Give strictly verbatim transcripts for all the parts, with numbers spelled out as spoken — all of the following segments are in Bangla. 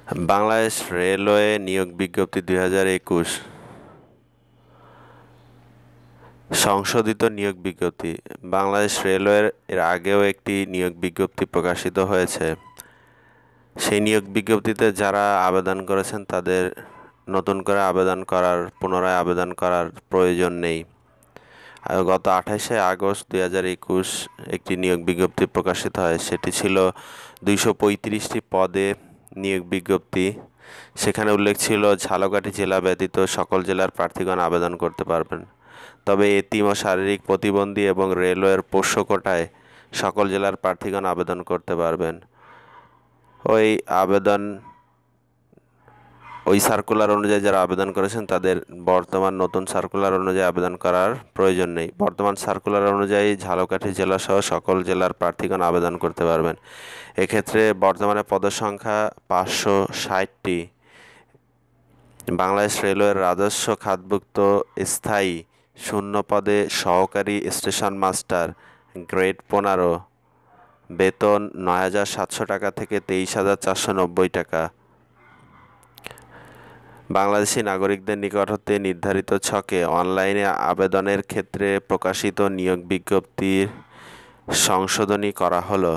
বাংলাদেশ রেলওয়ে নিয়োগ বিজ্ঞপ্তি দুই হাজার একুশ সংশোধিত নিয়োগ বিজ্ঞপ্তি। বাংলাদেশ রেলওয়ের এর আগেও একটি নিয়োগ বিজ্ঞপ্তি প্রকাশিত হয়েছে। সেই নিয়োগ বিজ্ঞপ্তিতে যারা আবেদন করেছেন তাদের নতুন করে আবেদন করার পুনরায় আবেদন করার প্রয়োজন নেই। গত আঠাশে আগস্ট দুই হাজার একুশ একটি নিয়োগ বিজ্ঞপ্তি প্রকাশিত হয়। সেটি ছিল দুইশো পঁয়ত্রিশটি পদে নিয়োগ বিজ্ঞপ্তি। সেখানে উল্লেখ ছিল ঝালকাঠি জেলা ব্যতীত সকল জেলার প্রার্থীগণ আবেদন করতে পারবেন, তবে এতিম ও শারীরিক প্রতিবন্ধী এবং রেলওয়ের পোষ্য কোটায় সকল জেলার প্রার্থীগণ আবেদন করতে পারবেন। ওই আবেদন ওই সার্কুলার অনুযায়ী যারা আবেদন করেছেন তাদের বর্তমান নতুন সার্কুলার অনুযায়ী আবেদন করার প্রয়োজন নেই। বর্তমান সার্কুলার অনুযায়ী ঝালকাঠি জেলাসহ সকল জেলার প্রার্থীগণ আবেদন করতে পারবেন। এক্ষেত্রে বর্তমানে পদসংখ্যা পাঁচশো ষাটটি। বাংলাদেশ রেলওয়ের রাজস্ব খাতভুক্ত স্থায়ী শূন্য পদে সহকারী স্টেশন মাস্টার গ্রেড পনেরো, বেতন নয় হাজার সাতশো টাকা থেকে তেইশ হাজার চারশো নব্বই টাকা। বাংলাদেশি নাগরিকদের নিকট হতে নির্ধারিত ছকে অনলাইনে আবেদনের ক্ষেত্রে প্রকাশিত নিয়োগ বিজ্ঞপ্তির সংশোধনী করা হলো।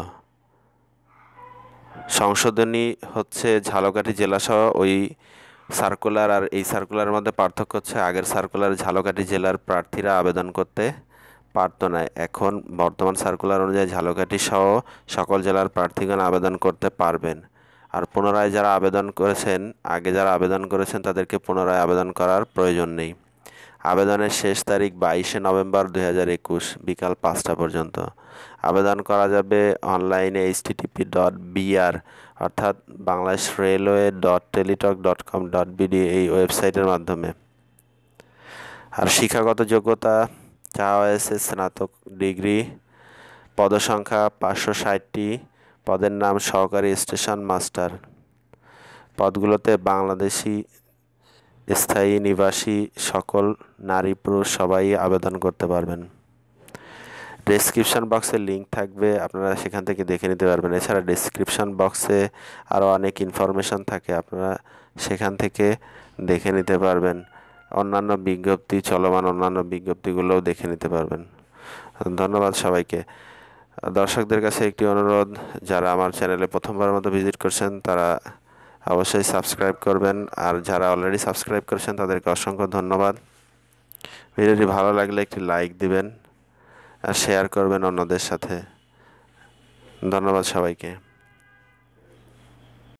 সংশোধনী হচ্ছে ঝালকাঠি জেলাসহ ওই সার্কুলার আর এই সার্কুলারের মধ্যে পার্থক্য হচ্ছে আগের সার্কুলার ঝালকাঠি জেলার প্রার্থীরা আবেদন করতে পারতো না। এখন বর্তমান সার্কুলার অনুযায়ী ঝালকাঠি সহ সকল জেলার প্রার্থীগণ আবেদন করতে পারবেন। আর পুনরায় যারা আবেদন করেছেন আগে যারা আবেদন করেছেন তাদেরকে পুনরায় আবেদন করার প্রয়োজন নেই। আবেদনের শেষ তারিখ বাইশে নভেম্বর দুই হাজার একুশ বিকাল পাঁচটা পর্যন্ত। আবেদন করা যাবে অনলাইনে H T T P dot BR অর্থাৎ Bangladesh railway dot Teletalk dot com dot BD এই ওয়েবসাইটের মাধ্যমে। আর শিক্ষাগত যোগ্যতা চাওয়া হয়েছে স্নাতক ডিগ্রি। পদসংখ্যা পাঁচশো ষাটটি। পদের নাম সহকারী স্টেশন মাস্টার। পদগুলোতে বাংলাদেশি স্থায়ী নিবাসী সকল নারী পুরুষ সবাই আবেদন করতে পারবেন। ডেসক্রিপশন বক্সে লিঙ্ক থাকবে, আপনারা সেখান থেকে দেখে নিতে পারবেন। এছাড়া ডেসক্রিপশন বক্সে আরও অনেক ইনফরমেশন থাকে, আপনারা সেখান থেকে দেখে নিতে পারবেন। অন্যান্য বিজ্ঞপ্তি চলমান অন্যান্য বিজ্ঞপ্তিগুলোও দেখে নিতে পারবেন। ধন্যবাদ সবাইকে। দর্শকদের কাছে একটি অনুরোধ, যারা আমার চ্যানেলে প্রথমবার মতো ভিজিট করছেন তারা অবশ্যই সাবস্ক্রাইব করবেন, আর যারা অলরেডি সাবস্ক্রাইব করেছেন তাদেরকে অসংখ্য ধন্যবাদ। ভিডিওটি ভালো লাগলে একটি লাইক দিবেন আর শেয়ার করবেন অন্যদের সাথে। ধন্যবাদ সবাইকে।